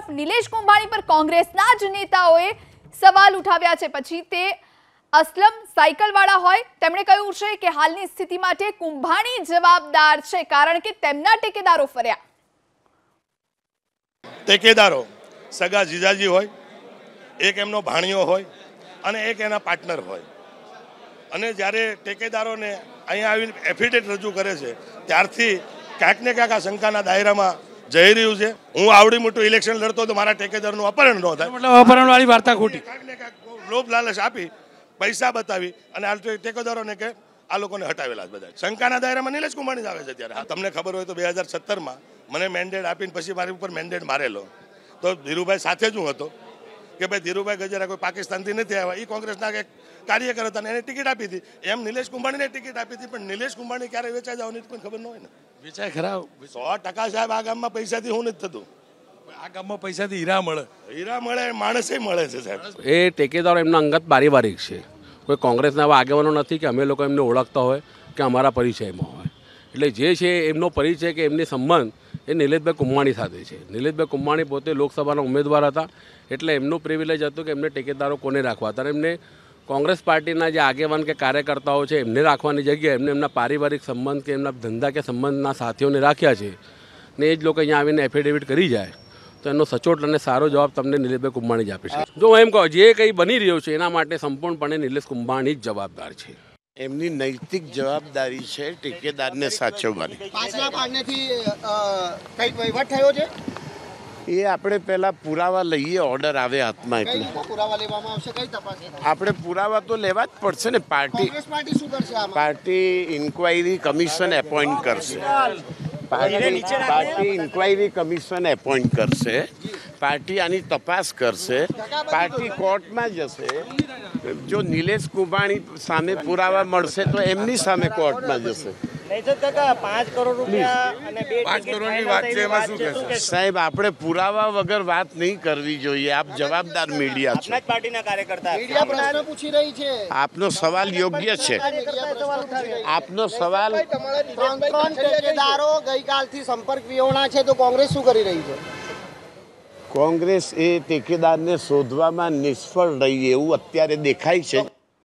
નિલેશ કુંભાણી પર કોંગ્રેસના જ નેતાઓએ સવાલ ઉઠાવ્યા છે। પછી તે અસલમ સાયકલવાળા હોય, તેમણે કહ્યું છે કે હાલની સ્થિતિ માટે કુંભાણી જવાબદાર છે, કારણ કે તેમના ટેકેદારો ફર્યા। ટેકેદારો સગા જીજાજી હોય, એક એમનો ભાણિયો હોય અને એક એના પાર્ટનર હોય, અને જ્યારે ટેકેદારોને અહીંયા આવીને એફિડેવિટ રજૂ કરે છે ત્યારથી ક્યાંક ને ક્યાંક આ શંકાના દાયરામાં જઈ રહ્યું છે। હું આવડી મોટું ઇલેક્શન લડતો તો મારા ટેકેદારનું અપહરણ ન થાય, મતલબ અપહરણવાળી વાર્તા ખોટી, ક્યાંક ને ક્યાંક લોભ લાલચ આપી પૈસા બતાવી અને આ ટેકેદારોને કે આ લોકોને હટાવેલા બધા શંકાના દાયરામાં નિલેશ કુંભાણી આવે છે। ત્યારે તમને ખબર હોય તો 2017માં મને મેન્ડેટ આપીને પછી મારી ઉપર મેન્ડેટ મારેલો તો ધીરુભાઈ સાથે જ હું હતો કે ભાઈ ધીરુભાઈ ગજેરા કોઈ પાકિસ્તાનથી નથી આવ્યા, એ કોંગ્રેસના એક કાર્યકર હતા, એને ટિકિટ આપી હતી, એમ નિલેશ કુંભાણીને ટિકિટ આપી હતી, પણ નિલેશ કુંભાણી ક્યારે વેચાઈ જવાની કોઈ ખબર ન હોય ને। વેચાય ખરા 100% સાહેબ, આ ગામમાં પૈસાથી હું નથી થતું, આ ગામમાં પૈસાથી હીરા મળે, માણસે મળે છે સાહેબ। એ ટેકેદારો એમના અંગત પારિવારિક છે, કોઈ કોંગ્રેસના આગેવાનો નથી કે અમે લોકો એમને ઓળખતા હોય કે અમારા પરિચયમાં હોય, એટલે જે છે એમનો પરિચય કે એમની સંબંધ એ નિલેશભાઈ કુંભાણી સાથે છે। નિલેશભાઈ કુંભાણી પોતે લોકસભાના ઉમેદવાર હતા, એટલે એમનું પ્રિવિલેજ હતું કે એમને ટેકેદારો કોને રાખવા હતા, એમને કોંગ્રેસ પાર્ટીના જે આગેવાન કે કાર્યકર્તાઓ છે એમને રાખવાની જગ્યાએ એમને એમના પારિવારિક સંબંધ કે એમના ધંધા કે સંબંધના સાથીઓને રાખ્યા છે, ને એ જ લોકો અહીંયા આવીને એફિડેવિટ કરી જાય તો એનો સચોટ અને સારો જવાબ તમને નિલેશભાઈ કુંભાણી જ આપે છે। જો હું એમ કહું જે કંઈ બની રહ્યું છે એના માટે સંપૂર્ણપણે નિલેશ કુંભાણી જ જવાબદાર છે। એમની નૈતિક જવાબદારી છે ટેકેદારને સાચવવાની। પાછલા પાડનેથી કઈક વહીવટ થયો છે એ આપણે પહેલા પુરાવા લઈએ, ઓર્ડર આવે હાથમાં એટલે પુરાવા લેવામાં આવશે, કઈ તપાસ આપણે પુરાવા તો લેવા જ પડશે ને। પાર્ટી શું કરશે આમાં? પાર્ટી ઇન્ક્વાયરી કમિશન એપોઇન્ટ કરશે, પાર્ટી ઇન્ક્વાયરી કમિશન એપોઇન્ટ કરશે, પાર્ટી આની તપાસ કરશે, પાર્ટી કોર્ટમાં જશે। જો નિલેશ કુંભાણી સામે પુરાવા મળશે તો એમની સામે કોર્ટમાં જશે। સાહેબ, આપણે પુરાવા વગર વાત નહીં કરવી જોઈએ, આપ જવાબદાર મીડિયા છો, આપનો સવાલ યોગ્ય છે, આપનો સવાલ ગઈકાલથી સંપર્ક વિહોણા છે, તો કોંગ્રેસ શું કરી રહી છે? કોંગ્રેસ એ ટેકેદારને શોધવામાં નિષ્ફળ રહી એવું અત્યારે દેખાય છે।